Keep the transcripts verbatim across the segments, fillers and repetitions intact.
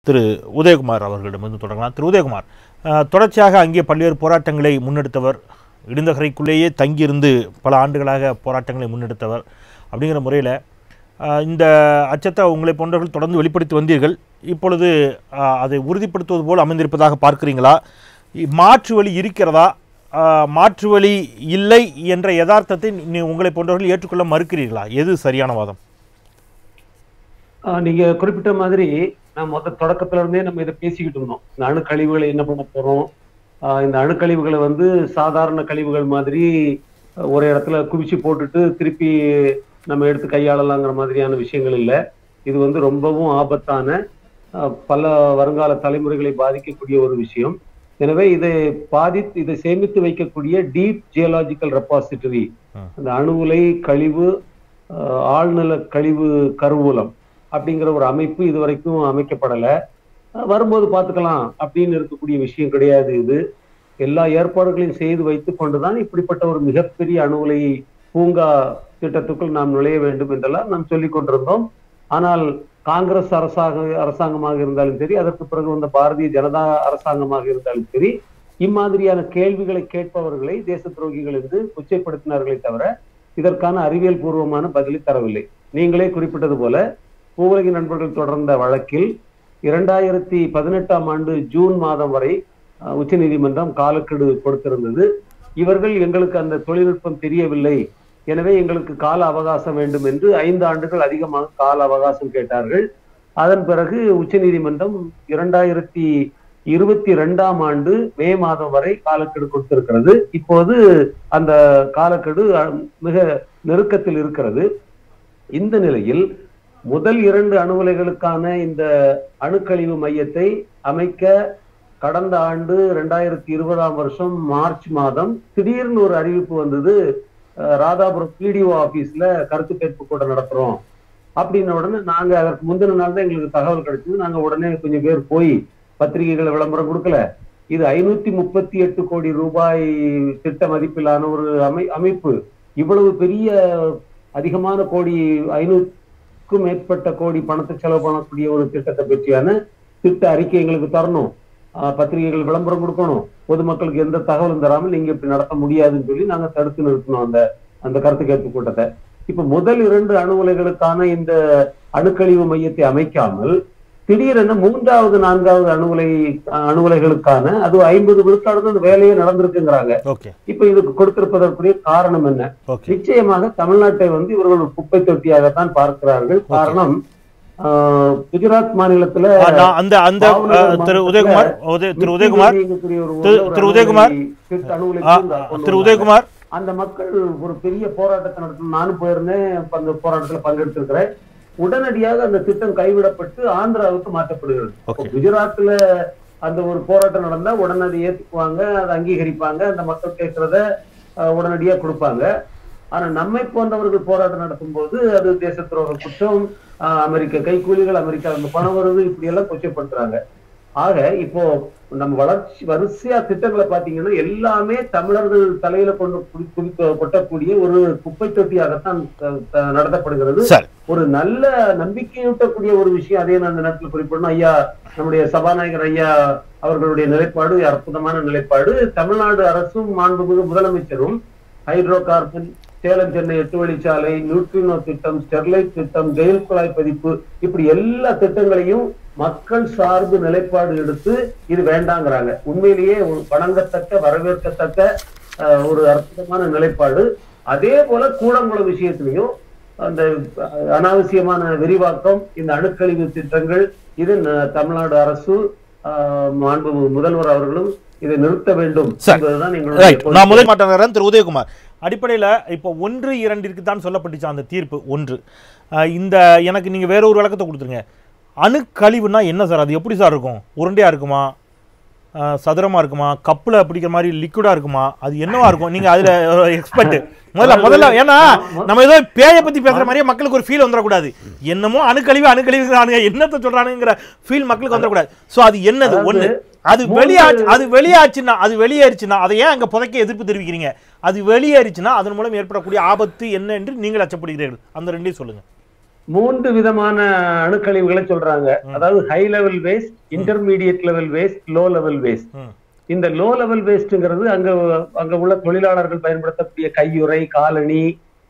திரு உதயகுமார் அவர்களிடமிருந்து தொடங்கலாம். திரு உதயகுமார், தொடர்ச்சியாக அங்கே பல்வேறு போராட்டங்களை முன்னெடுத்தவர், இடிந்தகரைக்குள்ளேயே தங்கியிருந்து பல ஆண்டுகளாக போராட்டங்களை முன்னெடுத்தவர். அப்படிங்கிற முறையில் இந்த அச்சத்தை உங்களை போன்றவர்கள் தொடர்ந்து வெளிப்படுத்தி வந்தீர்கள். இப்பொழுது அதை உறுதிப்படுத்துவது போல் அமைந்திருப்பதாக பார்க்கிறீங்களா? மாற்று வழி இருக்கிறதா? மாற்று வழி இல்லை என்ற யதார்த்தத்தை உங்களை போன்றவர்கள் ஏற்றுக்கொள்ள மறுக்கிறீர்களா? எது சரியான வாதம்? நீங்க குறிப்பிட்ட மாதிரி நான் மொத்த தொடக்கத்துல இருந்தே நம்ம இதை பேசிக்கிட்டு இருந்தோம். இந்த அணுக்கழிவுகளை என்ன பண்ண போறோம், இந்த அணுக்கழிவுகளை வந்து சாதாரண கழிவுகள் மாதிரி ஒரு இடத்துல குவிச்சு போட்டுட்டு திருப்பி நம்ம எடுத்து கையாளலாங்கிற மாதிரியான விஷயங்கள் இல்லை. இது வந்து ரொம்பவும் ஆபத்தான, பல வருங்கால தலைமுறைகளை பாதிக்கக்கூடிய ஒரு விஷயம். எனவே இதை பாதி இதை சேமித்து வைக்கக்கூடிய டீப் ஜியோலாஜிக்கல் ரெபாசிட்டரி, அந்த அணுவுலை கழிவு ஆழ்நில கழிவு கருவூலம் அப்படிங்கிற ஒரு அமைப்பு இதுவரைக்கும் அமைக்கப்படலை. வரும்போது பார்த்துக்கலாம் அப்படின்னு இருக்கக்கூடிய விஷயம் கிடையாது. இது எல்லா ஏற்பாடுகளையும் செய்து வைத்து கொண்டுதான் இப்படிப்பட்ட ஒரு மிகப்பெரிய அணுவுலை பூங்கா திட்டத்துக்குள் நாம் நுழைய வேண்டும் என்றெல்லாம் நாம் சொல்லிக் கொண்டிருந்தோம். ஆனால் காங்கிரஸ் அரசாங்க அரசாங்கமாக இருந்தாலும் சரி, அதற்கு பிறகு வந்த பாரதிய ஜனதா அரசாங்கமாக இருந்தாலும் சரி, இம்மாதிரியான கேள்விகளை கேட்பவர்களை தேச துரோகிகள் என்று கொச்சைப்படுத்தினார்களே தவிர இதற்கான அறிவியல் பூர்வமான பதிலை தரவில்லை. நீங்களே குறிப்பிட்டது போல பூவுலகின் நண்பர்கள் தொடர்ந்த வழக்கில் இரண்டாயிரத்தி பதினெட்டாம் ஆண்டு ஜூன் மாதம் வரை உச்ச நீதிமன்றம் காலக்கெடு கொடுத்திருந்தது. இவர்கள் எங்களுக்கு அந்த தொழில்நுட்பம் தெரியவில்லை, எனவே எங்களுக்கு கால அவகாசம் வேண்டும் என்று ஐந்து ஆண்டுகள் அதிகமாக கால அவகாசம் கேட்டார்கள். அதன் பிறகு உச்ச நீதிமன்றம் இரண்டாயிரத்தி இருபத்தி ரெண்டாம் ஆண்டு மே மாதம் வரை காலக்கெடு கொடுத்திருக்கிறது. இப்போது அந்த காலக்கெடு மிக நெருக்கத்தில் இருக்கிறது. இந்த நிலையில் முதல் இரண்டு அணு உலைகளுக்கான இந்த அணுக்கழிவு மையத்தை அமைக்க கடந்த ஆண்டு இரண்டாயிரத்தி இருபதாம் வருஷம் மார்ச் மாதம் திடீர்னு ஒரு அறிவிப்பு வந்தது. ராதாபுரம் பிடிஓ ஆபீஸ்ல கருத்து கேட்பு கூட நடத்துறோம் அப்படின்ன உடனே நாங்க அதற்கு முந்தின நாள் தான் எங்களுக்கு தகவல் கிடைச்சது. நாங்க உடனே கொஞ்சம் பேர் போய் பத்திரிகைகளை விளம்பரம் கொடுக்கல. இது ஐநூத்தி முப்பத்தி எட்டு கோடி ரூபாய் திட்ட மதிப்பிலான ஒரு அமை அமைப்பு இவ்வளவு பெரிய அதிகமான கோடி ஐநூறுக்கும் மேற்பட்ட கோடி பணத்தை செலவு பண்ணக்கூடிய ஒரு திட்டத்தை பற்றியான திட்ட அறிக்கை எங்களுக்கு தரணும், பத்திரிகைகள் விளம்பரம் கொடுக்கணும், பொதுமக்களுக்கு எந்த தகவலும் தராமல் நீங்க இப்படி நடத்த முடியாதுன்னு சொல்லி நாங்க தடுத்து நிறுத்தணும் அந்த அந்த கருத்து கேட்பு கூட்டத்தை. இப்ப முதல் இரண்டு அணு உலைகளுக்கான இந்த அணுக்கழிவு மையத்தை அமைக்காமல் திடீரென மூன்றாவது நான்காவது அணு உலை அணு உலைகளுக்கான அது ஐம்பது விழுக்காடு அந்த வேலையே நடந்திருக்குங்கிறாங்க. இப்ப இதுக்கு கொடுத்திருப்பதற்குரிய காரணம் என்ன? நிச்சயமாக தமிழ்நாட்டை வந்து இவர்கள் குப்பை தொட்டியாகத்தான் பார்க்கிறார்கள். காரணம், குஜராத் மாநிலத்துல அந்த அந்த திரு உதயகுமார் திரு உதயகுமார் திரு உதயகுமார் திரு உதயகுமார் அந்த மக்கள் ஒரு பெரிய போராட்டத்தை நடத்தணும். நானும் போயிருந்தேன், அந்த போராட்டத்துல பங்கெடுத்திருக்கிறேன். உடனடியாக அந்த திட்டம் கைவிடப்பட்டு ஆந்திராவுக்கு மாற்றப்படுகிறது. குஜராத்ல அந்த ஒரு போராட்டம் நடந்தா உடனே அதை ஏத்துக்குவாங்க, அதை அங்கீகரிப்பாங்க, அந்த மக்கள் கேட்கறத உடனடியா கொடுப்பாங்க. ஆனா நம்மை போன்றவர்கள் போராட்டம் நடத்தும் போது அது தேச துரோக குற்றம், அமெரிக்க கைக்கூலிகள், அமெரிக்கா அந்த பணம் வருது, இப்படி எல்லாம் கொச்சைப்படுத்துறாங்க. ஆக இப்போ நம்ம வளர்ச்சி வரிசையா திட்டங்களை பாத்தீங்கன்னா எல்லாமே தமிழர்கள் தலையில கொண்டு கொட்டக்கூடிய ஒரு குப்பை தொட்டியாகத்தான் நடத்தப்படுகிறது. ஒரு நல்ல நம்பிக்கையூட்டக்கூடிய ஒரு விஷயம் அதே நான் அந்த நேரத்தில் குறிப்பிடணும். ஐயா நம்முடைய சபாநாயகர் ஐயா அவர்களுடைய நிலைப்பாடு அற்புதமான நிலைப்பாடு. தமிழ்நாடு அரசும் மாண்புமிகு முதலமைச்சரும் ஹைட்ரோ கார்பன், சேலம் சென்னை எட்டு வழிச்சாலை, நியூட்ரினோ திட்டம், ஸ்டெர்லைட் திட்டம், ஜெயில் குழாய் பதிப்பு, இப்படி எல்லா திட்டங்களையும் மக்கள் சார்பு நிலைப்பாடு எடுத்து இது வேண்டாங்கிறாங்க. உண்மையிலேயே ஒரு வணங்கத்தக்க வரவேற்கத்தக்க ஒரு அற்புதமான நிலைப்பாடு. அதே போல கூடங்குளம் விஷயத்திலையும் அந்த அனாவசியமான விரிவாக்கம், இந்த அணுக்கழிவு திட்டங்கள், இது தமிழ்நாடு அரசு மாண்பு முதல்வர் அவர்களும் இதை நிறுத்த வேண்டும் என்பதுதான் எங்களுடைய. திரு உதயகுமார், அடிப்படையில் இப்போ ஒன்று இரண்டிற்கு தான் சொல்லப்பட்டுச்சு அந்த தீர்ப்பு. ஒன்று, இந்த எனக்கு நீங்கள் வேற ஒரு விளக்கத்தை கொடுத்துருங்க. அணுக்கழிவுனா என்ன சார்? அது எப்படி சார் இருக்கும்? உருண்டையாக இருக்குமா, சதுரமாக இருக்குமா, கப்பில் பிடிக்கிற மாதிரி லிக்விடாக இருக்குமா, அது என்னவா இருக்கும்? நீங்கள் அதில் எக்ஸ்பர்ட். முதல்ல முதல்ல ஏன்னா நம்ம ஏதோ பேயை பற்றி பேசுகிற மாதிரியே மக்களுக்கு ஒரு ஃபீல் வந்துடக்கூடாது. என்னமோ அணுக்கழிவு அணுக்கழிவுங்கிறானுங்க, என்னத்தை சொல்கிறானுங்கிற ஃபீல் மக்களுக்கு வந்துடக்கூடாது. ஸோ அது என்னது? ஒன்று, அது வெளியாச்சு அது வெளியாச்சுன்னா அது வெளியேறிச்சுன்னா அதை ஏன் அங்கே புதைக்க எதிர்ப்பு தெரிவிக்கிறீங்க? அது வெளியேறிச்சுன்னா அதன் மூலம் ஏற்படக்கூடிய ஆபத்து என்ன என்று நீங்கள் அச்சப்படுகிறீர்கள்? அந்த ரெண்டையும் சொல்லுங்கள். மூன்று விதமான அணுக்கழிவுகளை சொல்றாங்க. அதாவது high level waste, intermediate level waste, low level waste. இந்த லோ லெவல் வேஸ்ட்ங்கிறது அங்க அங்க உள்ள தொழிலாளர்கள் பயன்படுத்தக்கூடிய கையுறை, காலணி,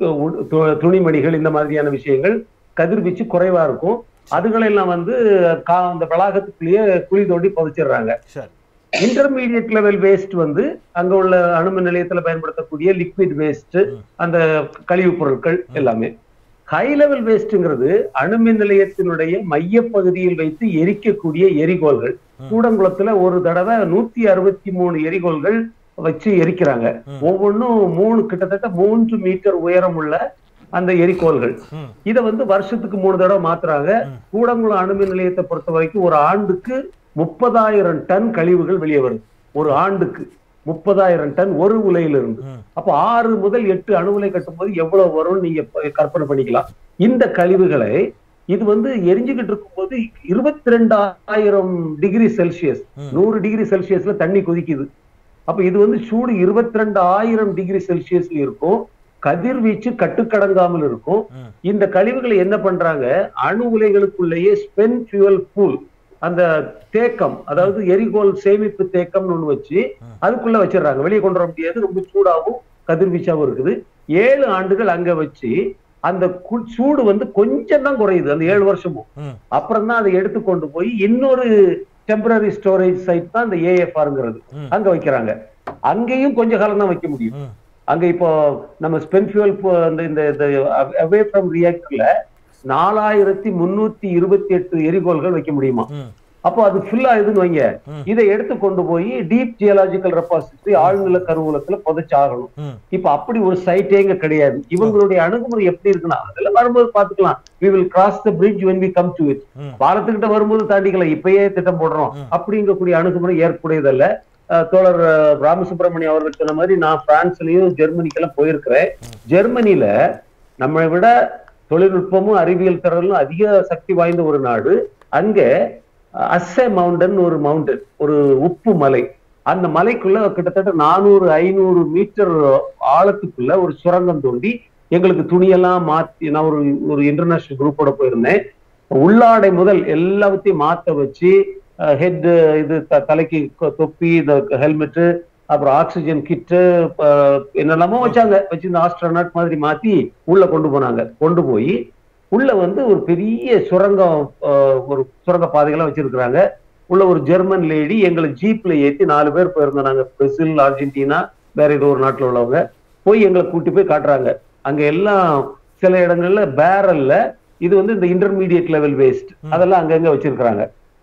துணிமணிகள், இந்த மாதிரியான விஷயங்கள் கதிர்வீச்சு குறைவா இருக்கும். அதுகளெல்லாம் வந்து அந்த வளாகத்துக்குள்ளேயே குழி தோண்டி புதைச்சிடுறாங்க. இன்டர்மீடியட் லெவல் வேஸ்ட் வந்து அங்க உள்ள அணுமின் நிலையத்துல பயன்படுத்தக்கூடிய லிக்விட் வேஸ்ட், அந்த கழிவுப் பொருட்கள் எல்லாமே. ஹை லெவல் வேஸ்ட்ங்கிறது அணுமின் நிலையத்தினுடைய மைய பகுதியில் வைத்து எரிக்கக்கூடிய எரிகோள்கள். கூடங்குளத்துல ஒரு தடவை நூத்தி அறுபத்தி மூணு எரிகோள்கள் வச்சு எரிக்கிறாங்க. ஒவ்வொன்றும் மூணு கிட்டத்தட்ட மூன்று மீட்டர் உயரம் உள்ள அந்த எரிகோள்கள். இதை வந்து வருஷத்துக்கு மூணு தடவை மாத்துறாங்க. கூடங்குளம் அணுமின் நிலையத்தை பொறுத்த வரைக்கும் ஒரு ஆண்டுக்கு முப்பதாயிரம் டன் கழிவுகள் வெளியே வருது. ஒரு ஆண்டுக்கு முப்பதாயிரம் டன் ஒரு உலையிலிருந்து. அப்போ ஆறு முதல் எட்டு அணு உலை கட்டும் போது எவ்வளவு வரும்னு நீங்க கற்பனை பண்ணிக்கலாம். இந்த கழிவுகளை இது வந்து எரிஞ்சுக்கிட்டு இருக்கும் போது இருபத்தி ரெண்டாயிரம் டிகிரி செல்சியஸ், நூறு டிகிரி செல்சியஸ்ல தண்ணி கொதிக்குது. அப்ப இது வந்து சூடு இருபத்தி ரெண்டு ஆயிரம் டிகிரி செல்சியஸ்ல இருக்கும். கதிர்வீச்சு கட்டுக்கடங்காமல் இருக்கும். இந்த கழிவுகளை என்ன பண்றாங்க, அணு உலைகளுக்குள்ளேயே ஸ்பென் ஃபியூவல் பூல், அந்த தேக்கம், அதாவது எரிகோல் சேமிப்பு தேக்கம்னு ஒண்ணு வச்சு அதுக்குள்ள வச்சிடறாங்க. வெளியே கொண்டு வர முடியாது, ரொம்ப சூடாகவும் கதிர்வீச்சாவும் இருக்குது. ஏழு ஆண்டுகள் அங்க வச்சு அந்த சூடு வந்து கொஞ்சம் தான் குறையுது அந்த ஏழு வருஷமும். அப்புறம் தான் அதை எடுத்து கொண்டு போய் இன்னொரு டெம்பரரி ஸ்டோரேஜ் சைட் தான் இந்த ஏஎஃப்ஆர்ங்கிறது, அங்க வைக்கிறாங்க. அங்கேயும் கொஞ்ச காலம் தான் வைக்க முடியும். அங்க இப்போ நம்ம ஸ்பென் ஃபியூவல் இந்த அவே ஃப்ரம் ரியாக்டர்ல நாலாயிரத்தி முன்னூத்தி இருபத்தி எட்டு எரிகோள்கள் வைக்க முடியுமா? அப்போ அது ஃபுல்லா இதுன்னு வைங்க. இதை எடுத்து கொண்டு போய் டீப் ஜியாலஜிக்கல் ரெபாசிட்டரி, ஆழ்நில கருவூலத்துல புதைச்சாகணும். இப்ப அப்படி ஒரு சைட்டே இங்க கிடையாது. இவங்களுடைய அணுகுமுறை எப்படி இருக்குன்னா, அதெல்லாம் வரும்போது பாத்துக்கலாம். we will cross the bridge when we come to it. பாலத்துக்கிட்ட வரும்போது தாண்டிக்கலாம், இப்பயே திட்டம் போடுறோம் அப்படிங்கக்கூடிய அணுகுமுறை ஏற்புடையதல்ல. தோழர் ராமசுப்ரமணியம் அவர்கள் சொன்ன மாதிரி நான் பிரான்ஸ்லயும் ஜெர்மனிக்கெல்லாம் போயிருக்கிறேன். ஜெர்மனில நம்மளை விட தொழில்நுட்பமும் அறிவியல் திறனும் அதிக சக்தி வாய்ந்த ஒரு நாடு. அங்க அஸ்ஸே மவுண்டன் ஒரு மவுண்டன், ஒரு உப்பு மலை. அந்த மலைக்குள்ள கிட்டத்தட்ட நானூறு ஐநூறு மீட்டர் ஆழத்துக்குள்ள ஒரு சுரங்கம் தோண்டி எங்களுக்கு துணியெல்லாம் மாத்தி, நான் ஒரு ஒரு இன்டர்நேஷனல் குரூப்போட போயிருந்தேன். உள்ளாடை முதல் எல்லாத்தையும் மாத்த வச்சு, ஹெட் இது தலைக்கு தொப்பி, இந்த ஹெல்மெட்டு, அப்புறம் ஆக்சிஜன் கிட்டு, என்னெல்லாமோ வச்சாங்க. வச்சு இந்த ஆஸ்ட்ரோநாட் மாதிரி மாத்தி உள்ள கொண்டு போனாங்க. கொண்டு போய் உள்ள வந்து ஒரு பெரிய சுரங்கம், ஒரு சுரங்க பாதைகள்லாம் வச்சிருக்கிறாங்க. உள்ள ஒரு ஜெர்மன் லேடி எங்களை ஜீப்ல ஏற்றி நாலு பேர் போயிருந்தோம். நாங்க பிரேசில், அர்ஜென்டினா, வேற ஏதோ ஒரு நாட்டுல உள்ளவங்க போய் எங்களை கூட்டி போய் காட்டுறாங்க. அங்க எல்லாம் சில இடங்கள்ல பேரல்ல இது வந்து இந்த இன்டர்மீடியட் லெவல் வேஸ்ட் அதெல்லாம் அங்கங்க வச்சிருக்கிறாங்க.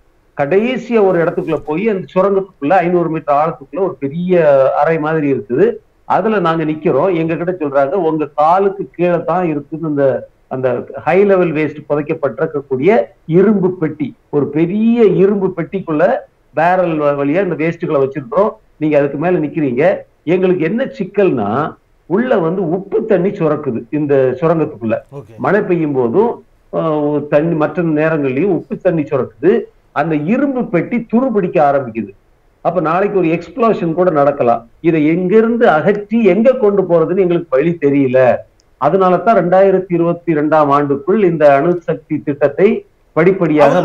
கடைசியா ஒரு இடத்துக்குள்ள போய் அந்த சுரங்கத்துக்குள்ள ஐநூறு மீட்டர் ஆழத்துக்குள்ள ஒரு பெரிய அறை மாதிரி இருக்குது. அதுல நாங்க நிக்கிறோம். எங்க கிட்ட சொல்றாங்க, உங்க காலுக்கு கீழே தான் இருக்குது இந்த அந்த ஹை லெவல் வேஸ்ட் புதைக்கப்பட்டிருக்கக்கூடிய இரும்பு பெட்டி. ஒரு பெரிய இரும்பு பெட்டிக்குள்ள பேரல் வழியா இந்த வேஸ்ட்டுகளை வச்சிருக்கிறோம். நீங்க அதுக்கு மேல நிக்கிறீங்க. எங்களுக்கு என்ன சிக்கல்னா, உள்ள வந்து உப்பு தண்ணி சுரக்குது இந்த சுரங்கத்துக்குள்ள. மழை பெய்யும் போதும் தண்ணி, மற்ற நேரங்கள்லயும் உப்பு தண்ணி சுரக்குது. அந்த இரும்பு பெட்டி துருபிடிக்க ஆரம்பிக்குது. அப்ப நாளைக்கு ஒரு எக்ஸ்ப்ளோஷன் கூட நடக்கலாம். இதை எங்கிருந்து அகற்றி எங்க கொண்டு போறதுன்னு எங்களுக்கு வழி தெரியல. அதனாலதான் ரெண்டாயிரத்தி இருபத்தி ரெண்டாம் ஆண்டுக்குள் இந்த அணுசக்தி திட்டத்தை படிப்படியாக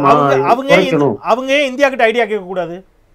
அவங்க இந்தியா கிட்ட ஐடியா கேட்க கூடாது.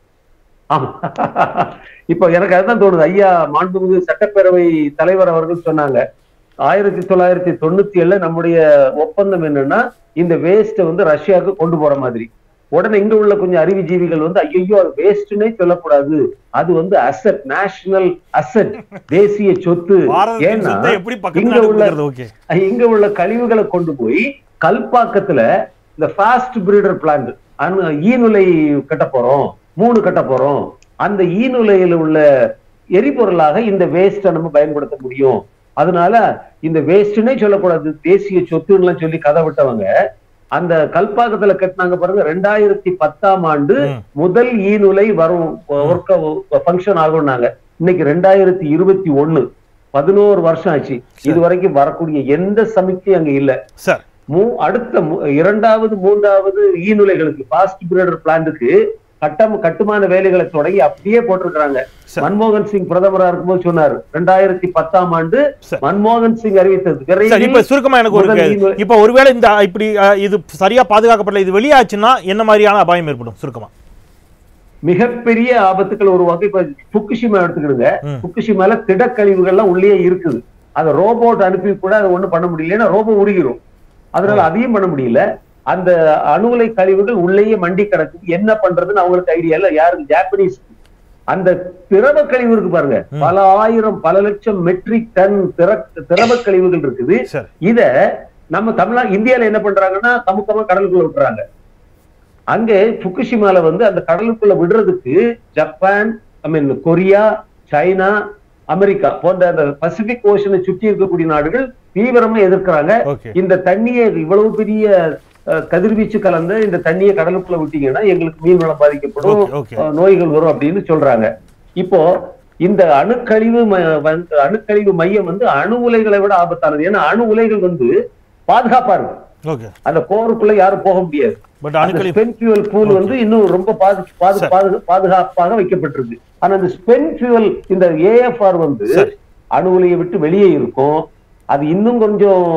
இப்ப எனக்கு அதுதான் தோணுது. ஐயா மாண்புமிகு சட்டப்பேரவை தலைவர் அவர்கள் சொன்னாங்க, ஆயிரத்தி தொள்ளாயிரத்தி தொண்ணூத்தி ஏழுல நம்முடைய ஒப்பந்தம் என்னன்னா இந்த வேஸ்ட வந்து ரஷ்யாவுக்கு கொண்டு போற மாதிரி. உடனே இங்க உள்ள கொஞ்சம் அறிவுஜீவிகள் வந்து ஐயோ அது வேஸ்ட்னே சொல்லக்கூடாது, அது வந்து அசெட், நேஷனல் அசெட், தேசிய சொத்து. ஏன்னா இங்க உள்ள இங்க உள்ள கழிவுகளை கொண்டு போய் கல்பாக்கத்துல இந்த ஃபாஸ்ட் பிரீடர் பிளான்ட் ஈநுலை கட்ட போறோம், மூணு கட்ட போறோம். அந்த ஈநுலையில உள்ள எரிபொருளாக இந்த வேஸ்ட நம்ம பயன்படுத்த முடியும். அதனால இந்த வேஸ்ட்னே சொல்லக்கூடாது, தேசிய சொத்துன்னு சொல்லி கதை விட்டவங்க அந்த கல்பாக்கத்துல கட்டினாங்க பாருங்க. ரெண்டாயிரத்தி பத்தாம் ஆண்டு முதல் ஈநுலை வரும் ஃபங்க்ஷன் ஆகும்னாங்க. இன்னைக்கு ரெண்டாயிரத்தி இருபத்தி ஒண்ணு, பதினோரு வருஷம் ஆச்சு. இது வரைக்கும் வரக்கூடிய எந்த சமிக்கையும் அங்க இல்ல. அடுத்த இரண்டாவது மூன்றாவது ஈநுலைகளுக்கு, ஃபாஸ்ட் பிரீடர் பிளான்ட்டுக்கு கட்டம் கட்டுமான வேலைகளை தொடங்கி அப்படியே போட்டிருக்கிறாங்க. மன்மோகன் சிங் பிரதமரா இருக்கும்போது சொன்னார், ரெண்டாயிரத்தி பத்தாம் ஆண்டு மன்மோகன் சிங் அறிவித்தது. இப்ப சுருக்கமா எனக்கு ஒரு இப்ப ஒருவேளை இந்த இப்படி இது சரியா பாதுகாக்கப்படல, இது வெளியாச்சுன்னா என்ன மாதிரியான அபாயம் ஏற்படும்? சுருக்கமா. மிகப்பெரிய ஆபத்துக்கள் உருவாக்கி இப்ப புக்குஷிமா எடுத்துக்கிடுங்க. புக்குஷிமால திடக்கழிவுகள்லாம் உள்ளே இருக்குது. அதை ரோபோட் அனுப்பி கூட அதை ஒண்ணும் பண்ண முடியல, ஏன்னா ரோபோ உருகிரும். அதனால அதையும் பண்ண முடியல. அந்த அணு உலை கழிவுகள் உள்ளேயே மண்டி கிடக்கு. என்ன பண்றதுன்னு அவங்களுக்கு ஐடியா இல்ல. யாருக்கு? ஜாப்பனீஸ். அந்த திரவ கழிவு இருக்கு பாருங்க, பல ஆயிரம் பல லட்சம் மெட்ரிக் டன் திரவ கழிவுகள் இருக்குது. இத நம்ம தமிழ்நாடு இந்தியால என்ன பண்றாங்கன்னா கமுக்கமா கடலுக்குள்ள விட்டுறாங்க. அங்கே புக்குஷிமால வந்து அந்த கடலுக்குள்ள விடுறதுக்கு Japan, I mean Korea, China, America போன்ற அந்த பசிபிக் ஓஷனை சுற்றி இருக்கக்கூடிய நாடுகள் தீவிரமா எதிர்க்கிறாங்க. இந்த தண்ணியை இவ்வளவு பெரிய கதிர்வீச்சு கலந்த இந்த தண்ணியை கடலுக்குள்ள விட்டீங்கன்னா எங்களுக்கு மீன் வளம் பாதிக்கப்படும், நோய்கள் வரும் அப்படின்னு சொல்றாங்க. இப்போ இந்த அணுக்கழிவு அணுக்கழிவு மையம் வந்து அணு உலைகளை விட ஆபத்தானது. ஏன்னா அணு உலைகள் வந்து பாதுகாப்பா இருக்கு, அந்த கோருக்குள்ள யாரும் போக முடியாது. ஸ்பென் ஃபியூவல் பூல் வந்து இன்னும் ரொம்ப பாதுகாப்பாக வைக்கப்பட்டிருக்கு. ஆனா இந்த ஸ்பென் ஃபியூவல் இந்த ஏஎஃப்ஆர் வந்து அணு உலையை விட்டு வெளியே இருக்கும். அது இன்னும் கொஞ்சம்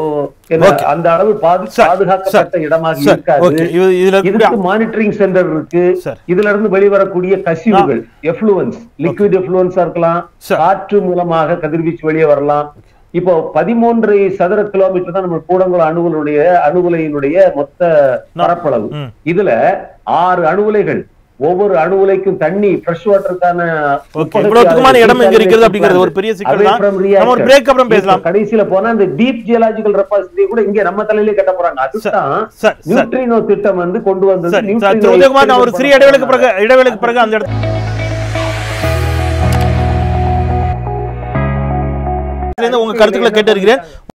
அந்த அளவு பாதுகாக்கப்பட்ட இடமாக இருக்காது. இதுக்கு மானிட்டரிங் சென்டர் இருக்கு. இதுல இருந்து வெளிவரக்கூடிய கசிவுகள், எஃப்ளூவன்ஸ், லிக்விட் எஃப்ளூவன்ஸா இருக்கலாம், காற்று மூலமாக கதிர்வீச்சு வெளியே வரலாம். இப்போ பதிமூன்று சதுர கிலோமீட்டர் தான் நம்ம கூடங்குளம் அணுகுலுடைய அணுகுலையினுடைய மொத்த பரப்பளவு. இதுல ஆறு அணுகுலைகள், ஒவ்வொரு அணு உலைக்கும் தண்ணி ஃப்ரெஷ் வாட்டருக்கான இடம் எங்க இருக்கிறது அப்படிங்கிறது ஒரு பெரிய சிக்கல் தான். நம்ம ஒரு பிரேக் அப்புறம் பேசலாம். கடைசில போனா அந்த டீப் ஜியோலாஜிக்கல் ரெபாசிட்டரி கூட இங்க நம்ம தலையிலே கட்ட போறாங்க. அதுதான் நியூட்ரினோ திட்டம் வந்து கொண்டு வந்தது. ஒரு சிறிய இடைவெளிக்கு பிறகு இடைவெளிக்கு பிறகு அந்த இடத்துல உங்க கருத்துக்களை கேட்டிருக்கிறேன்.